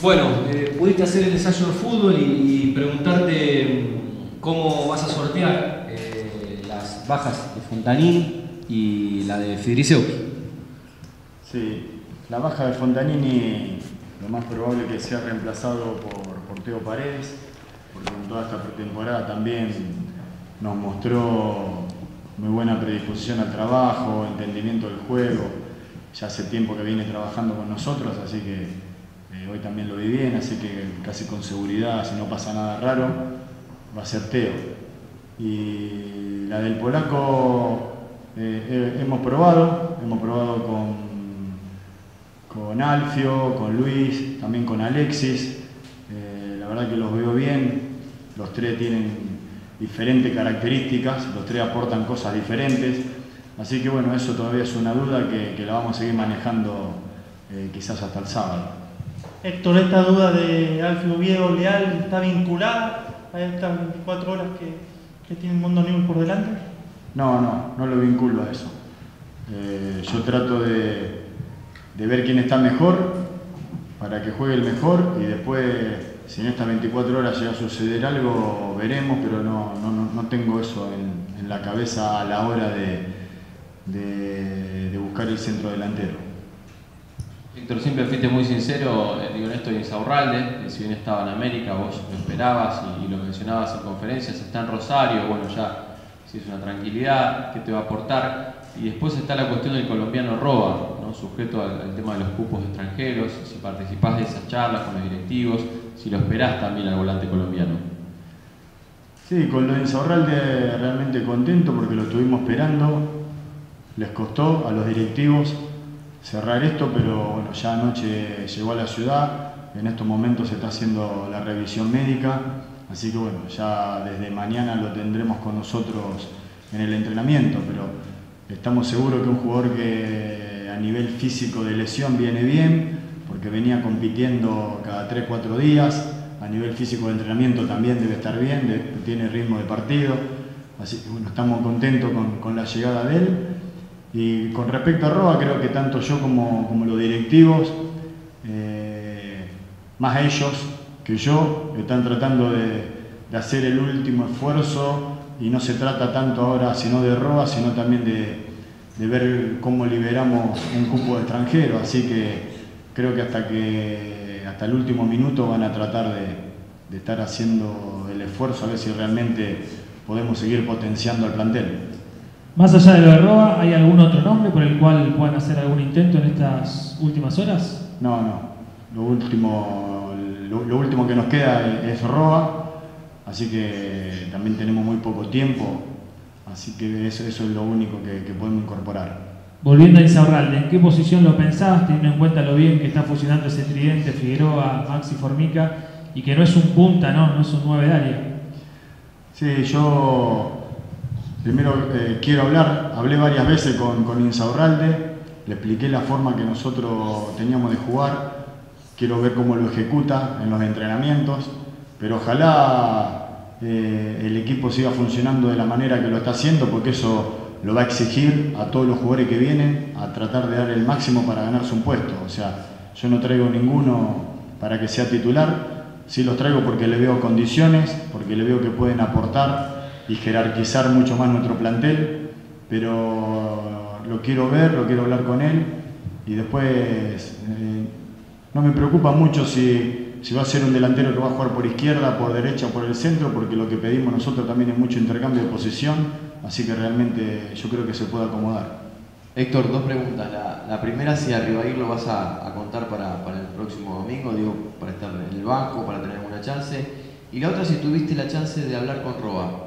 Bueno, pudiste hacer el ensayo de fútbol y preguntarte cómo vas a sortear las bajas de Fontanini y la de Fidrisewski. Sí, la baja de Fontanini lo más probable es que sea reemplazado por Teo Paredes, porque en toda esta pretemporada también nos mostró muy buena predisposición al trabajo, entendimiento del juego. Ya hace tiempo que viene trabajando con nosotros, así que hoy también lo vi bien, así que casi con seguridad, si no pasa nada raro, va a ser Teo. Y la del polaco hemos probado con Alfio, con Luis, también con Alexis. La verdad que los veo bien, los tres tienen diferentes características, los tres aportan cosas diferentes, así que bueno, eso todavía es una duda que la vamos a seguir manejando quizás hasta el sábado. Héctor, esta duda de Alfio Oviedo Leal está vinculada a estas 24 horas que tiene el Mundo Newell's por delante. No lo vinculo a eso. Yo trato de ver quién está mejor para que juegue el mejor, y después, si en estas 24 horas llega a suceder algo, veremos, pero no tengo eso en la cabeza a la hora de buscar el centro delantero. Héctor, siempre fuiste muy sincero, digo, en esto de Insaurralde, si bien estaba en América, vos lo esperabas y lo mencionabas en conferencias, está en Rosario, bueno, ya si es una tranquilidad, ¿qué te va a aportar? Y después está la cuestión del colombiano Roa, ¿no? Sujeto al tema de los cupos extranjeros, si participás de esas charlas con los directivos, si lo esperás también al volante colombiano. Sí, con lo de Insaurralde realmente contento porque lo estuvimos esperando, les costó a los directivos cerrar esto, pero bueno, ya anoche llegó a la ciudad, en estos momentos se está haciendo la revisión médica, así que bueno, ya desde mañana lo tendremos con nosotros en el entrenamiento, pero estamos seguros que un jugador que a nivel físico de lesión viene bien, porque venía compitiendo cada 3-4 días, a nivel físico de entrenamiento también debe estar bien, tiene ritmo de partido, así que bueno, estamos contentos con la llegada de él. Y con respecto a Roa, creo que tanto yo como los directivos, más ellos que yo, están tratando de hacer el último esfuerzo, y no se trata tanto ahora sino de Roa, sino también de ver cómo liberamos un cupo de extranjero, así que creo que hasta el último minuto van a tratar de estar haciendo el esfuerzo a ver si realmente podemos seguir potenciando al plantel. Más allá de lo de Roa, ¿hay algún otro nombre por el cual puedan hacer algún intento en estas últimas horas? No. Lo último que nos queda es Roa, así que también tenemos muy poco tiempo, así que eso es lo único que podemos incorporar. Volviendo a Insaurralde, ¿en qué posición lo pensás, teniendo en cuenta lo bien que está fusionando ese tridente Figueroa, Maxi Formica, y que no es un punta, no es un 9 de área? Sí, yo primero hablé varias veces con Insaurralde, le expliqué la forma que nosotros teníamos de jugar, quiero ver cómo lo ejecuta en los entrenamientos, pero ojalá el equipo siga funcionando de la manera que lo está haciendo, porque eso lo va a exigir a todos los jugadores que vienen a tratar de dar el máximo para ganarse un puesto. O sea, yo no traigo ninguno para que sea titular, sí los traigo porque le veo condiciones, porque le veo que pueden aportar y jerarquizar mucho más nuestro plantel, pero lo quiero ver, lo quiero hablar con él, y después no me preocupa mucho si va a ser un delantero que va a jugar por izquierda, por derecha o por el centro, porque lo que pedimos nosotros también es mucho intercambio de posición, así que realmente yo creo que se puede acomodar. Héctor, dos preguntas. La primera, si a Ribair lo vas a contar para el próximo domingo, digo, para estar en el banco, para tener alguna chance, y la otra, si tuviste la chance de hablar con Roa.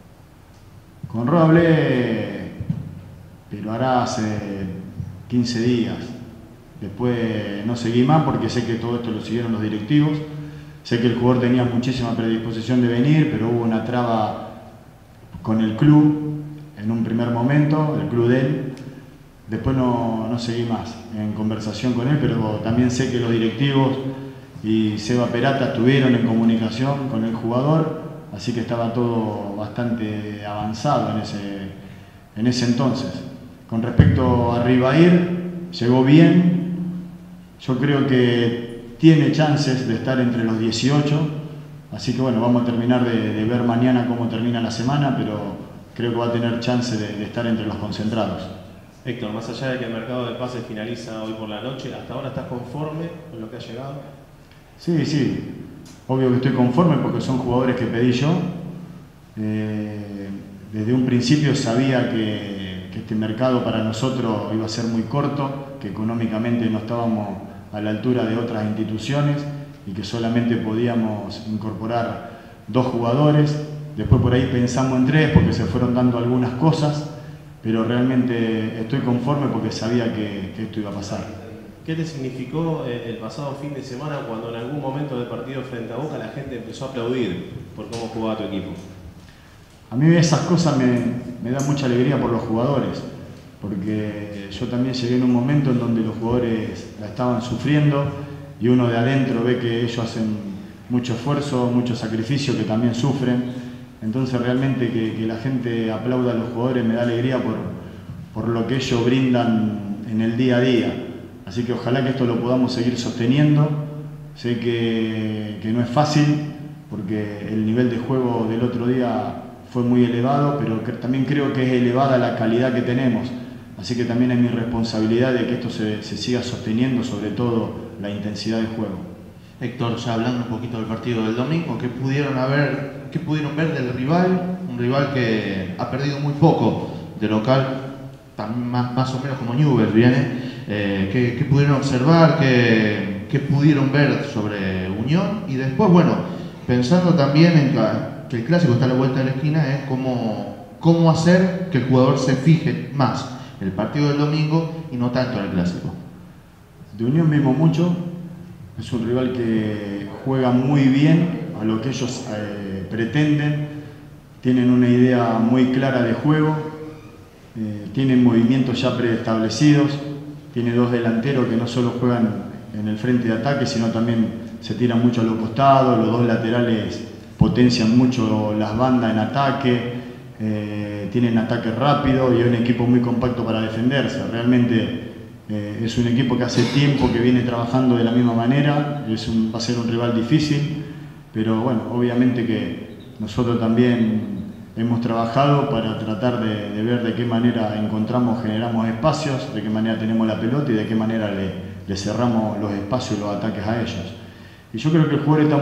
Con Roa hablé, pero hará hace 15 días. Después no seguí más porque sé que todo esto lo siguieron los directivos. Sé que el jugador tenía muchísima predisposición de venir, pero hubo una traba con el club en un primer momento, el club de él. Después no seguí más en conversación con él, pero también sé que los directivos y Seba Perata estuvieron en comunicación con el jugador, así que estaba todo bastante avanzado en ese entonces. Con respecto a Ribair, llegó bien. Yo creo que tiene chances de estar entre los 18, así que bueno, vamos a terminar de ver mañana cómo termina la semana, pero creo que va a tener chance de estar entre los concentrados. Héctor, más allá de que el mercado de pases finaliza hoy por la noche, ¿hasta ahora estás conforme con lo que ha llegado? Sí, sí, obvio que estoy conforme porque son jugadores que pedí yo. Desde un principio sabía que este mercado para nosotros iba a ser muy corto, que económicamente no estábamos a la altura de otras instituciones y que solamente podíamos incorporar 2 jugadores. Después por ahí pensamos en 3 porque se fueron dando algunas cosas, pero realmente estoy conforme porque sabía que esto iba a pasar. ¿Qué te significó el pasado fin de semana cuando en algún momento del partido frente a Boca la gente empezó a aplaudir por cómo jugaba tu equipo? A mí esas cosas me dan mucha alegría por los jugadores, porque yo también llegué en un momento en donde los jugadores la estaban sufriendo y uno de adentro ve que ellos hacen mucho esfuerzo, mucho sacrificio, que también sufren. Entonces realmente que la gente aplauda a los jugadores me da alegría por lo que ellos brindan en el día a día. Así que ojalá que esto lo podamos seguir sosteniendo. Sé que no es fácil porque el nivel de juego del otro día fue muy elevado, pero también creo que es elevada la calidad que tenemos. Así que también es mi responsabilidad de que esto se siga sosteniendo, sobre todo la intensidad del juego. Héctor, ya hablando un poquito del partido del domingo, ¿qué pudieron ver del rival? Un rival que ha perdido muy poco de local, también más o menos como Newell's viene. ¿Qué pudieron observar? ¿Qué pudieron ver sobre Unión? Y después, bueno, pensando también en que el clásico está a la vuelta de la esquina, es cómo hacer que el jugador se fije más en el partido del domingo y no tanto en el clásico. De Unión vimos mucho. Es un rival que juega muy bien a lo que ellos pretenden, tienen una idea muy clara de juego, tienen movimientos ya preestablecidos, tiene 2 delanteros que no solo juegan en el frente de ataque, sino también se tiran mucho a los costados, los 2 laterales potencian mucho las bandas en ataque, tienen ataque rápido y es un equipo muy compacto para defenderse. Realmente es un equipo que hace tiempo que viene trabajando de la misma manera, va a ser un rival difícil, pero bueno, obviamente que nosotros también hemos trabajado para tratar de ver de qué manera generamos espacios, de qué manera tenemos la pelota y de qué manera le cerramos los espacios y los ataques a ellos. Y yo creo que el jugador está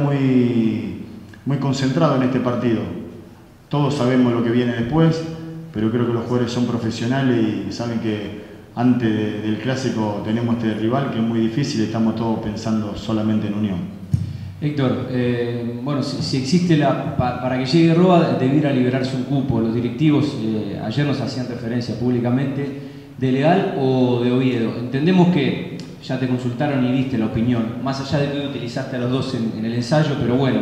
muy concentrado en este partido. Todos sabemos lo que viene después, pero creo que los jugadores son profesionales y saben que antes del clásico tenemos este rival que es muy difícil y estamos todos pensando solamente en Unión. Héctor, bueno, si existe para que llegue Roa debiera liberarse un cupo. Los directivos ayer nos hacían referencia públicamente de Leal o de Oviedo. Entendemos que ya te consultaron y diste la opinión, más allá de que utilizaste a los 2 en el ensayo, pero bueno,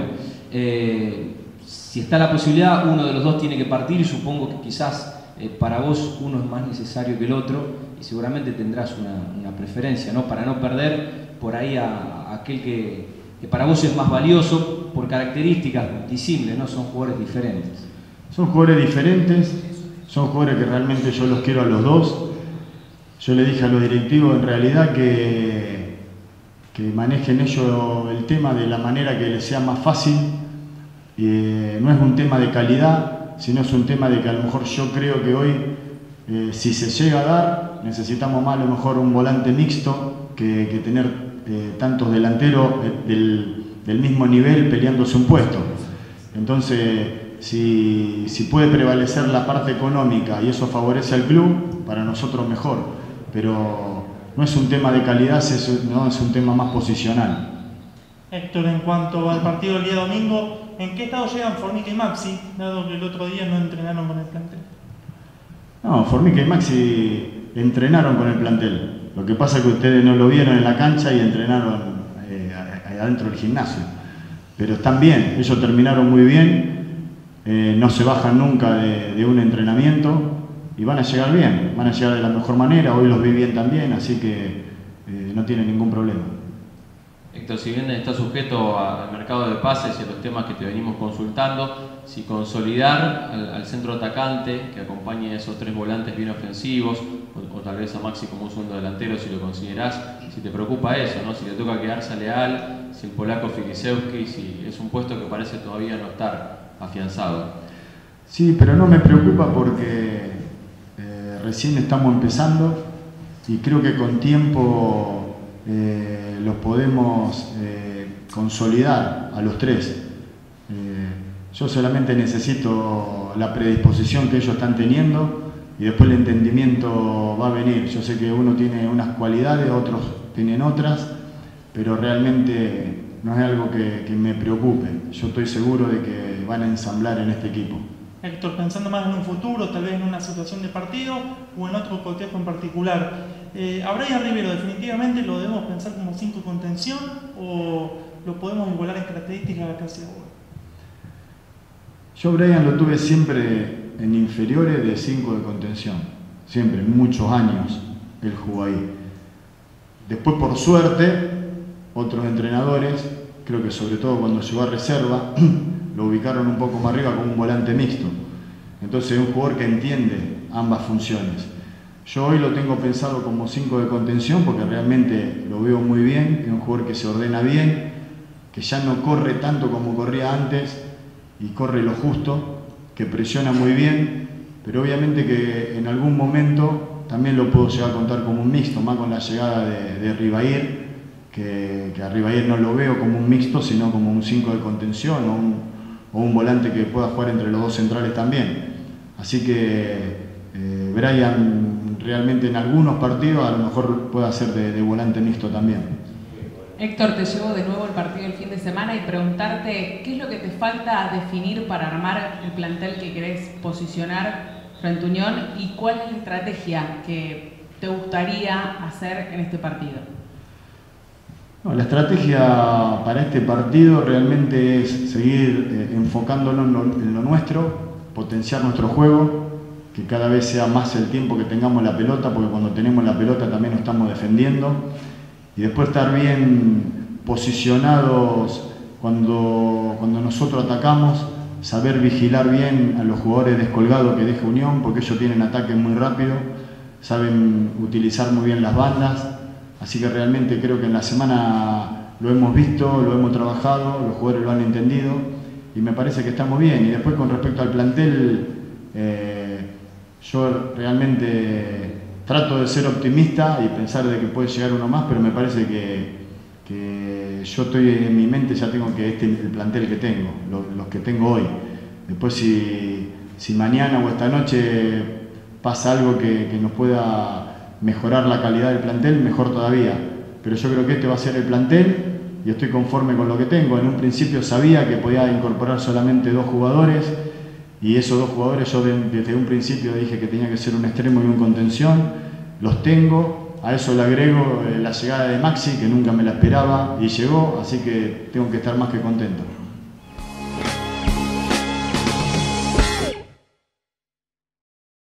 si está la posibilidad, uno de los 2 tiene que partir y supongo que quizás para vos uno es más necesario que el otro y seguramente tendrás una preferencia, ¿no? Para no perder por ahí a aquel que para vos es más valioso por características disímiles, ¿no? Son jugadores diferentes. Son jugadores diferentes, son jugadores que realmente yo los quiero a los 2. Yo le dije a los directivos en realidad que manejen ellos el tema de la manera que les sea más fácil. No es un tema de calidad, sino es un tema de que a lo mejor yo creo que hoy, si se llega a dar, necesitamos más a lo mejor un volante mixto que tener tantos delanteros del mismo nivel peleándose un puesto. Entonces, si puede prevalecer la parte económica y eso favorece al club, para nosotros mejor. Pero no es un tema de calidad, no es un tema más posicional. Héctor, en cuanto al partido del día domingo, ¿en qué estado llegan Formica y Maxi, dado que el otro día no entrenaron con el plantel? No, Formica y Maxi entrenaron con el plantel. Lo que pasa es que ustedes no lo vieron en la cancha y entrenaron adentro del gimnasio. Pero están bien, ellos terminaron muy bien, no se bajan nunca de un entrenamiento y van a llegar bien, van a llegar de la mejor manera. Hoy los vi bien también, así que no tienen ningún problema. Héctor, si bien está sujeto al mercado de pases y a los temas que te venimos consultando, si consolidar al centro atacante que acompañe a esos 3 volantes bien ofensivos, o tal vez a Maxi como un segundo delantero si lo considerás, si te preocupa eso, ¿no? Si le toca quedarse a Leal, si el polaco Fikisewski, si es un puesto que parece todavía no estar afianzado. Sí, pero no me preocupa porque recién estamos empezando y creo que con tiempo los podemos consolidar a los tres. Yo solamente necesito la predisposición que ellos están teniendo y después el entendimiento va a venir. Yo sé que uno tiene unas cualidades, otros tienen otras, pero realmente no es algo que me preocupe. Yo estoy seguro de que van a ensamblar en este equipo. Héctor, pensando más en un futuro, tal vez en una situación de partido o en otro cotejo en particular, ¿a Brian Rivero definitivamente lo debemos pensar como 5 de contención o lo podemos igualar en características a casi ahora? Yo Brian lo tuve siempre en inferiores de 5 de contención, siempre, muchos años él jugó ahí. Después, por suerte, otros entrenadores, creo que sobre todo cuando llegó a reserva, lo ubicaron un poco más arriba como un volante mixto. Entonces es un jugador que entiende ambas funciones. Yo hoy lo tengo pensado como 5 de contención porque realmente lo veo muy bien, es un jugador que se ordena bien, que ya no corre tanto como corría antes y corre lo justo, que presiona muy bien, pero obviamente que en algún momento también lo puedo llegar a contar como un mixto, más con la llegada de Ribair, que a Ribair no lo veo como un mixto, sino como un 5 de contención o un volante que pueda jugar entre los dos centrales también. Así que Brian realmente en algunos partidos a lo mejor puede hacer de volante mixto también. Héctor, te llevo de nuevo el partido el fin de semana y preguntarte qué es lo que te falta definir para armar el plantel que querés posicionar frente a Unión y cuál es la estrategia que te gustaría hacer en este partido. No, la estrategia para este partido realmente es seguir enfocándonos en lo nuestro, potenciar nuestro juego, que cada vez sea más el tiempo que tengamos la pelota, porque cuando tenemos la pelota también nos estamos defendiendo, y después estar bien posicionados cuando nosotros atacamos, saber vigilar bien a los jugadores descolgados que deja Unión, porque ellos tienen ataques muy rápido, saben utilizar muy bien las bandas. Así que realmente creo que en la semana lo hemos visto, lo hemos trabajado, los jugadores lo han entendido y me parece que estamos bien. Y después con respecto al plantel, yo realmente trato de ser optimista y pensar de que puede llegar uno más, pero me parece que yo estoy en mi mente, ya tengo que el plantel que tengo, los que tengo hoy. Después si mañana o esta noche pasa algo que nos pueda mejorar la calidad del plantel, mejor todavía. Pero yo creo que este va a ser el plantel y estoy conforme con lo que tengo. En un principio sabía que podía incorporar solamente 2 jugadores y esos 2 jugadores yo desde un principio dije que tenía que ser un extremo y un contención. Los tengo, a eso le agrego la llegada de Maxi, que nunca me la esperaba y llegó, así que tengo que estar más que contento.